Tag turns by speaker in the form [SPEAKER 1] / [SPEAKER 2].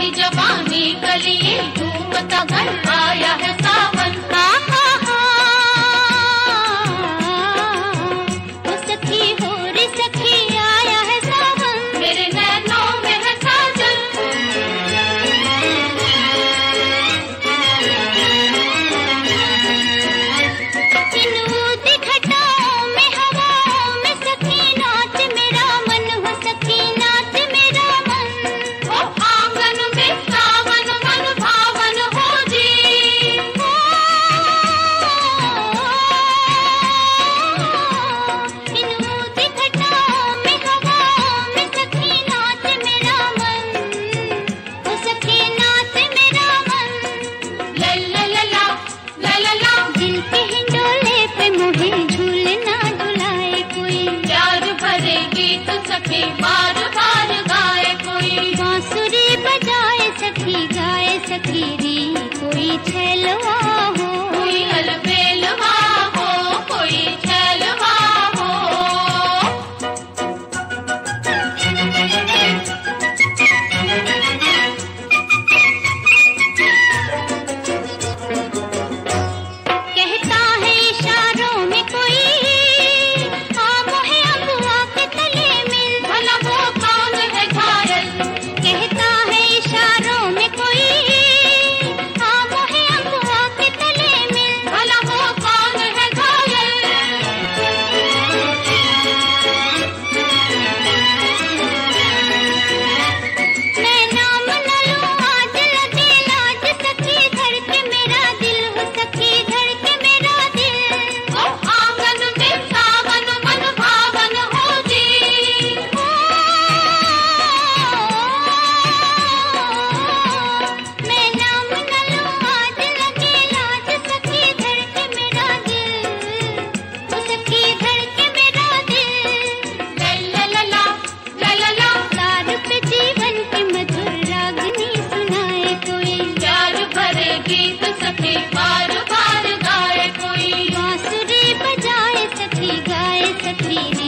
[SPEAKER 1] जवानी कलिए झूमता घर आया है सावन।
[SPEAKER 2] ओ सखी हो रे सखी आया है सावन,
[SPEAKER 1] मेरे नैनों में है साजन।
[SPEAKER 2] इन ऊदी घटाओं में हवाओं में सखी नाच मेरा मन हो, सखी नाच मेरा मन।
[SPEAKER 1] ओ आंगन में सावन मन भावन हो जी।
[SPEAKER 2] इन ऊदी घटाओं में हवाओं में सखी नाच मेरा मन, ओ सखी नाच मेरा मन।
[SPEAKER 1] ला ला ला ला ला ला ला,
[SPEAKER 2] दिल के हिंडोले पे मुझे झूलना झुलाए कोई,
[SPEAKER 1] प्यार भरे गीत सखी बार बार गाए कोई।
[SPEAKER 2] बांसुरी बजाए सखी गाए सखी री, कोई छैलवा हो,
[SPEAKER 1] कोई अलबेलवा हो, कोई छैलवा हो।
[SPEAKER 2] कहता है इशारों में कोई, आ मोहे अबुआ के तले मिल।
[SPEAKER 1] भला वो कौन है घायल,
[SPEAKER 2] कहता है इशारों में कोई, आ मोहे अबुआ के तले मिल।
[SPEAKER 1] भला वो कौन है घायल।
[SPEAKER 2] मैं नाम न लूं आज लगे लाज, सखी धड़के मेरा दिल हो, सखी धड़के मेरा दिल।
[SPEAKER 1] ओ आंगन में सावन मन भावन हो जी।
[SPEAKER 2] मैं नाम न लूं आज लगे लाज, सखी धड़के मेरा दिल, ओ सखी धड़के मेरा दिल।
[SPEAKER 1] ला ला ला ला ला ला ला,
[SPEAKER 2] तार पे जीवन की मधुर रागनी सुनाए कोई,
[SPEAKER 1] प्यार भरे गीत सखी बार बार गाए कोई।
[SPEAKER 2] बांसुरी बजाए सखी गाए सखी री,